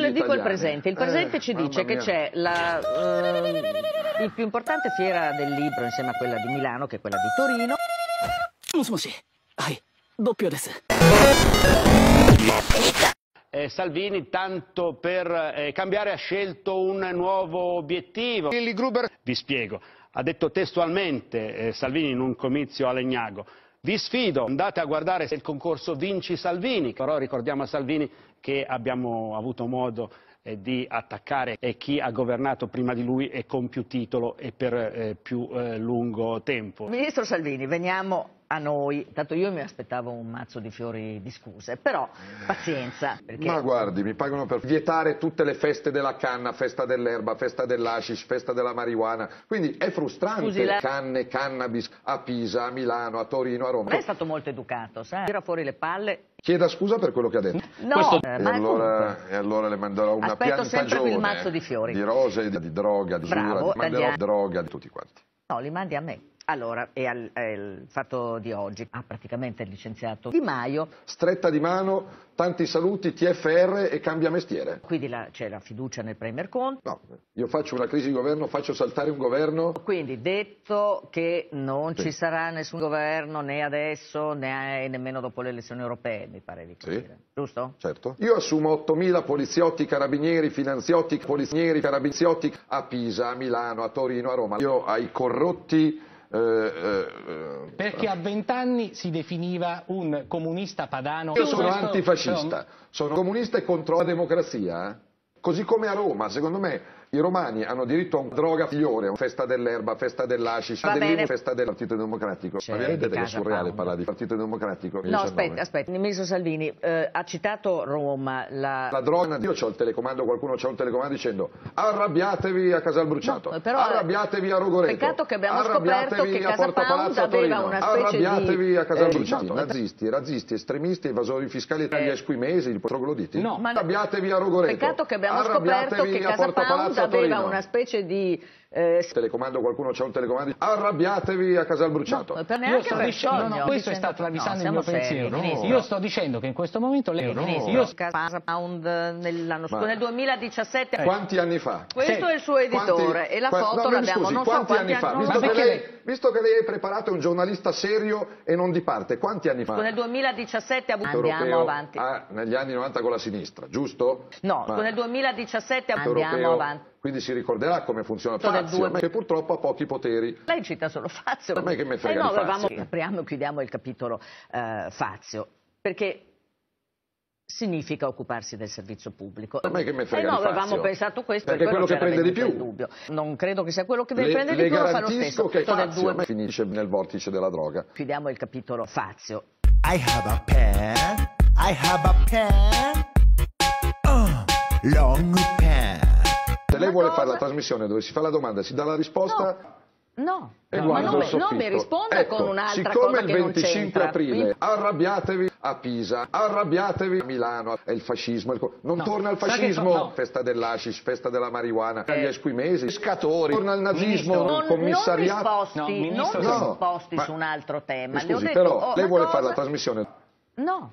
le dico il italiane. presente. Il presente ci dice che c'è la il più importante fiera del libro insieme a quella di Milano, che è quella di Torino. Salvini, tanto per cambiare, ha scelto un nuovo obiettivo. Vi spiego. Ha detto testualmente Salvini in un comizio a Legnago: vi sfido, andate a guardare se il concorso Vinci Salvini. Però ricordiamo a Salvini che abbiamo avuto modo di attaccare chi ha governato prima di lui e con più titolo e per più lungo tempo. Ministro Salvini, veniamo a noi. Tanto io mi aspettavo un mazzo di fiori di scuse, però pazienza. Perché... Ma guardi, mi pagano per vietare tutte le feste della canna, festa dell'erba, festa dell'hashish, festa della marijuana. Quindi è frustrante. Scusi, Canne, cannabis a Pisa, a Milano, a Torino, a Roma. Lei è stato molto educato, sa? Tira fuori le palle. Chieda scusa per quello che ha detto. No, E allora le manderò una aspetto sempre piantagione il mazzo di fiori. Di rose, di droga, di Bravo, usura, manderò droga di tutti quanti. No, li mandi a me. Allora, e il fatto di oggi ha praticamente licenziato Di Maio. Stretta di mano, tanti saluti, TFR e cambia mestiere. Quindi c'è la fiducia nel Premier Conte. No, io faccio una crisi di governo, faccio saltare un governo. Quindi detto che non ci sarà nessun governo né adesso né nemmeno dopo le elezioni europee, mi pare di capire. Giusto? Certo. Io assumo 8.000 poliziotti, carabinieri, finanziotti, polizieri, carabiziotti a Pisa, a Milano, a Torino, a Roma. Io ai corrotti... Perché a 20 anni si definiva un comunista padano. Io sono antifascista, sono comunista e contro la democrazia. Così come a Roma, secondo me i romani hanno diritto a una droga figliore, festa dell'erba, festa dell'hashish, festa del Partito Democratico. Ma vi vedete che è surreale parlare di Partito Democratico? No, aspetta, il ministro Salvini ha citato Roma, la droga. Io c'ho il telecomando, qualcuno c'ha un telecomando dicendo arrabbiatevi a Casalbruciato, no, però, arrabbiatevi a Rogoreto, peccato che abbiamo scoperto che a Porta Palazzo a Torino, arrabbiatevi a Casalbruciato, nazisti, razzisti, estremisti, evasori fiscali, gli esquimesi, i trogloditi, no, arrabbiatevi a Rogoreto, peccato che abbiamo scoperto che Casa Pound aveva una specie di telecomando, qualcuno c'ha un telecomando, arrabbiatevi a Casalbruciato. Io sto dicendo, questo è stato travisando il mio pensiero. Io sto dicendo che in questo momento lei Casa Pound nel 2017. Quanti anni fa? Questo è il suo editore e la foto l'abbiamo, non so quanti anni fa. Visto che lei è preparato, è un giornalista serio e non di parte, quanti anni fa? Nel 2017 andiamo avanti. Negli anni 90 con la sinistra, giusto? No, nel 2017 andiamo avanti. Quindi si ricorderà come funziona Fazio, che purtroppo ha pochi poteri. Lei cita solo Fazio. A me che me frega di Fazio. Apriamo e chiudiamo il capitolo Fazio, perché significa occuparsi del servizio pubblico. A me che me frega di Fazio. Avevamo pensato questo, perché è quello che prende di più. Non credo che sia quello che prende di più, lo fa lo stesso. Che Fazio finisce nel vortice della droga. Chiudiamo il capitolo Fazio. I have a pen, I have a pen, long pen. Se lei vuole fare la trasmissione dove si fa la domanda e si dà la risposta... No, ma non mi risponda con un'altra cosa che non c'entra. Siccome il 25 aprile arrabbiatevi a Pisa, arrabbiatevi a Milano, è il fascismo, non torna al fascismo, festa dell'hashish, festa della marijuana, gli esquimesi, pescatori, torna al nazismo, commissariato. Non risposti su un altro tema. Scusi, però lei vuole fare la trasmissione... No.